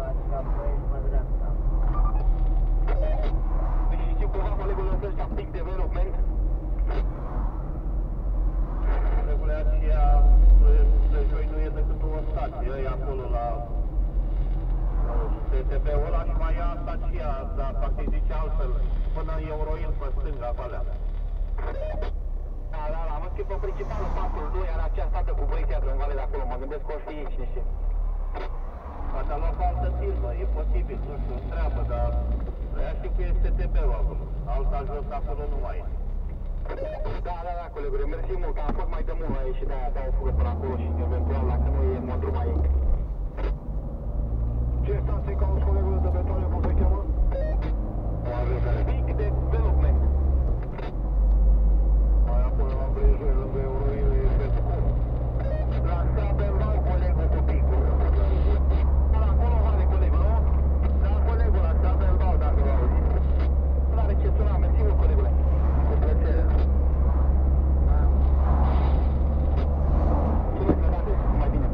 așa, păi, pe dreapta. Deci știu cumva colegul ăsta pic development? Colegul aceea, Plăjoi nu e decât o stație, e acolo la TTP-ul ăla și mai ia stația, dar parcă îi zice altfel, până în Euroil pe stânga, pe alea. Da, am schimbat pe principalul 4-2, are aceea stată cu băieții în vale de acolo, mă gândesc că o fi ei, cine știe. Poate a luat pe altă firmă, e posibil, nu știu, întreabă, dar ea știu că este TTP-ul acolo, alta jos acolo nu mai e. Da, colegule, mersi mult, că am fost mai de mult la ei și de-aia dau o fugă până acolo și eventual, dacă nu e, mă drum mai ei. Ce stație cauți colegul de beton, cum se cheamă? O avem care Big Development. mai acolo la Brejoi, lângă Euroil, e pe cum? La Sabelvau, colegul cu picul. Da, acolo vale colegul, nu? Da, colegul la Sabelvau, dacă l-au auzit. Nu are ce suna, mersi mult, colegule. Cu plăcere. Mai bine.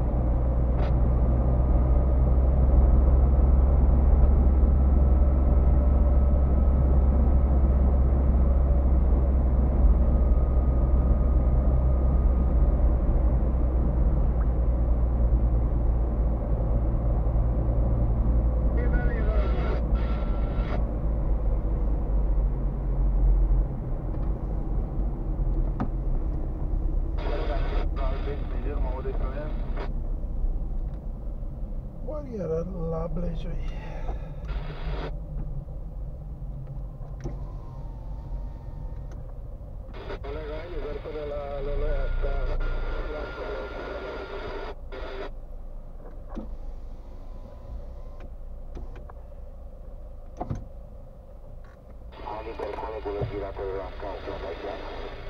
Barieră la Blejoi. Colega, ai nivel până la Loloia asta, Am liber colegul în gira pe la scaun, aici.